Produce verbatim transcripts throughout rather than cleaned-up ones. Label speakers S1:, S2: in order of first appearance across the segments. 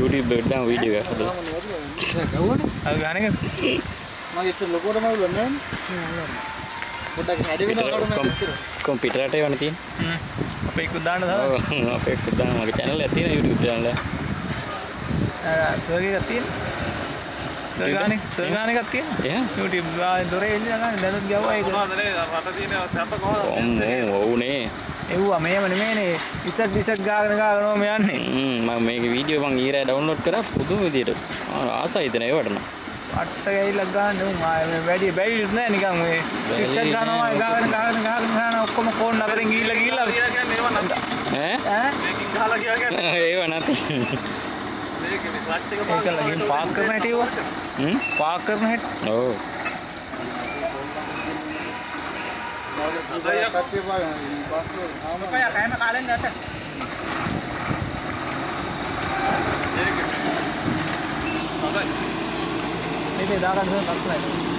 S1: YouTube එකට දාමු video එකක් හදලා.
S2: ගවුවනේ. අර ගාන එක. මම ඒක ලොකෝටම උල්ලන්නේ නෑ. පොඩ්ඩක් හැඩ වෙනවා කරුණා.
S1: කම්පියුටරට එවන්න තියෙන.
S2: හ්ම්. අපේ එක්ක දාන්න තමයි.
S1: ඔව් අපේ එක්ක දාන්න මගේ channel එකක් තියෙනවා YouTube channel එක.
S2: ආ සර්ගේ එකක් තියෙනවා. සර්ගානේ සර්ගානේ එකක් තියෙනවා.
S1: එහෙනම්
S2: YouTube ගානේ දොරේ එල්ලලා ගන්න දැනුත් ගැව්වා ඒක. මොනවද නේ රට තියෙන සැප කොහොමද?
S1: ඔව්නේ.
S2: එව්වා මේව නෙමෙයිනේ. ඉසට් ඉසට් ගාගෙන ගාගෙන ඔම යන්නේ.
S1: හ්ම් මම මේකේ වීඩියෝ මං ඊරා ඩවුන්ලෝඩ් කරා පුදුම විදියට. ආසයි හිතන ඒවට නම්.
S2: අට්ට ගෑයිලා ගන්න උන් ආයේ වැඩි බැරිත් නෑ නිකන් මේ සික්සර් ගන්නවා ගාගෙන ගාගෙන ගාගෙන ගාන ඔක්කොම කෝන් අතරින් ගිහිල්ලා ගිහිල්ලා කියන්නේ ඒව නැත ඈ ඈ මේකින් ගහලා ගියා කියන්නේ
S1: ඒව නැති
S2: මේකේ මේ ක්ලච් එක පාක් පාක් කරන හැටි ඒව හ්ම් පාක් කරන හැටි
S1: ඔව්
S2: අදයා කට්ටිය පාගන පාස් කරන ආම කය කෑම කාලෙන් දැස මේකේ හොඳයි මේකේ දාගන්න ඕන ලස්සනයි.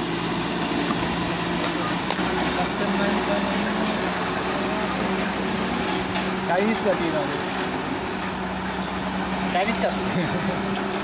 S2: ලස්සනයි තමයි. චයිනීස් කතිනවා. චයිනීස් කතිනවා.